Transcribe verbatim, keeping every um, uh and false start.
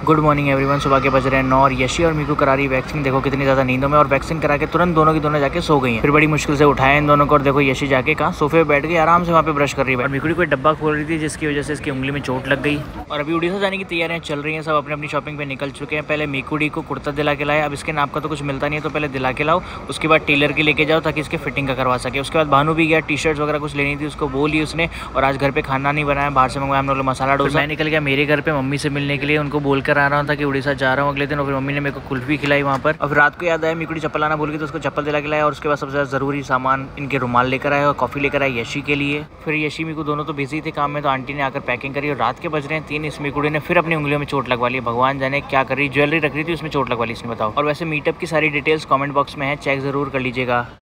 Good morning everyone. सुबह के बज रहे हैं नौ और यशी और मीकू करा रही वैक्सीन। देखो कितनी ज़्यादा नींदों में, और वैक्सीन करा के तुरंत दोनों की दोनों जाके सो गई हैं। फिर बड़ी मुश्किल से उठाए इन दोनों को, और देखो यशी जाके कहाँ सोफे पे बैठ गई, आराम से वहाँ पे ब्रश कर रही है। और मीकू कोई डब्बा खोल रही थी जिसकी वजह से इसकी उंगली में चोट लग गई। और अभी उड़ीसा जाने की तैयारियां चल रही हैं, सब अपनी अपनी शॉपिंग पे निकल चुके हैं। पहले मीकूडी को कुर्ता दिला के लाए, अब इसके नाप का तो कुछ मिलता नहीं है तो पहले दिला के लाओ, उसके बाद टेलर की लेके जाओ ताकि इसके फिटिंग का करवा सके। उसके बाद भानु भी गया, टी शर्ट्स वगैरह कुछ लेनी थी उसको, वो ली उसने। और आज घर पे खाना नहीं बनाया, बाहर से मंगवाया हम लोग मसाला डोसा। मैं निकल गया मेरे घर पे मम्मी से मिलने के लिए, उनको बोल कर आ रहा था कि उड़ीसा जा रहा हूँ अगले दिन। और फिर मम्मी ने मेरे को कुल्फी खिलाई वहाँ पर। अब रात को याद आया मीकूडी चप्पल लाना भूल गई तो उसको चप्पल दिला के लाया। और उसके बाद सबसे ज़्यादा ज़रूरी सामान इनके रुमाल लेकर आए और कॉफ़ी लेकर आए यशी के लिए। फिर यशी मीकू दोनों तो बिजी थे काम में, तो आंटी ने आकर पैकिंग करी। और रात के बज रहे हैं तीन, इस मीकूडी ने फिर अपनी उंगलियों में चोट लगवा ली। भगवान जाने क्या कर रही, ज्वेलरी रख रही थी उसमें चोट लगवा ली इसने, बताओ। और वैसे मीटअप की सारी डिटेल्स कमेंट बॉक्स में है, चेक जरूर कर लीजिएगा।